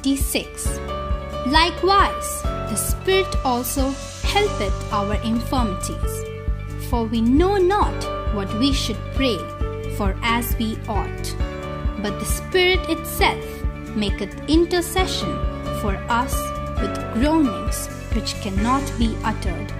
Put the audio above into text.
26. Likewise, the Spirit also helpeth our infirmities. For we know not what we should pray for as we ought, but the Spirit itself maketh intercession for us with groanings which cannot be uttered.